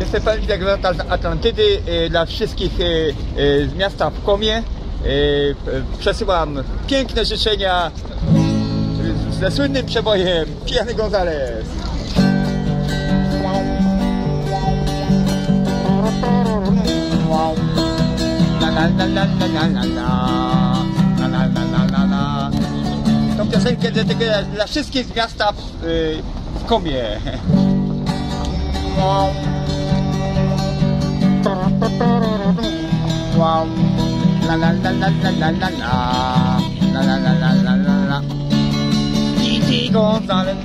Jestem pan Gwiazda Atlantydy dla wszystkich z miasta w Komie. Przesyłam piękne życzenia ze słynnym przebojem Pijany Gonzales. Tą piosenkę dla wszystkich z miasta w Komie. Pijany Gonzales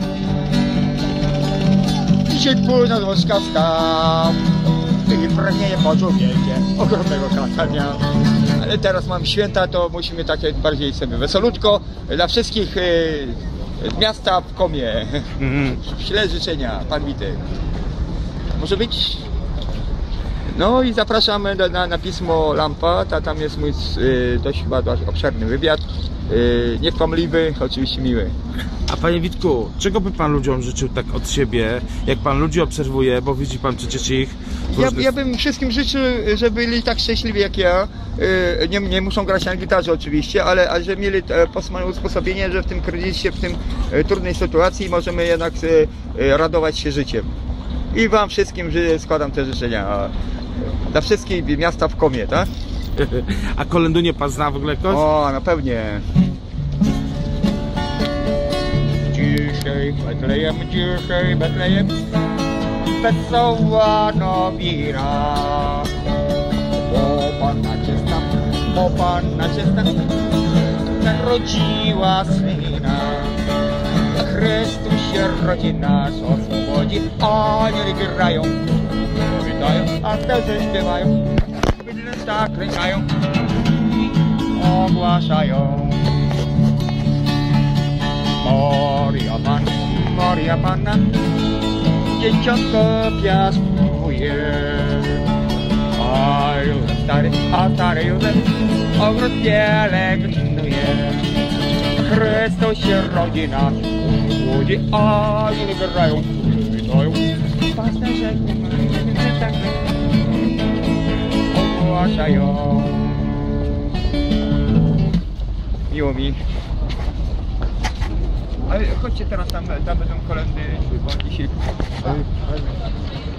dzisiaj płynął do Szkawska i pragnienie poczuł wielkie, ogromnego klatania. Ale teraz mam święta, to musimy takie bardziej sobie wesolutko dla wszystkich z miasta w Komie. Śle życzenia, pan Witek. Może być? No i zapraszamy na pismo Lampa, tam jest mój dość chyba obszerny wywiad, niekłamliwy, oczywiście miły. A panie Witku, czego by pan ludziom życzył tak od siebie, jak pan ludzi obserwuje, bo widzi pan przecież ich... Ja bym wszystkim życzył, żeby byli tak szczęśliwi jak ja, nie muszą grać na gitarze oczywiście, ale że mieli usposobienie, że w tym kryzysie, w tym trudnej sytuacji możemy jednak radować się życiem. I wam wszystkim składam te życzenia. Dla wszystkich miasta w Komie, tak? A kolęduje pan zna w ogóle kogoś? O, no pewnie. Dzisiaj Betlejem, wesoła nowina. Bo Panna Czysta narodziła Syna. Chrystus się rodzi, nas oswobodzi, anieli grają, witają, a ptaszki śpiewają, bydlęta klękają, ogłaszają. Maria Panna, dzieciątko piastuje. A stary Józef ogród pielęgnuje. Chrystus się rodzi, nas łodzi, anieli grają, witają, pasterze ogłaszają. Miło mi. Ale chodźcie teraz, tam będą kolędy, bo dzisiaj...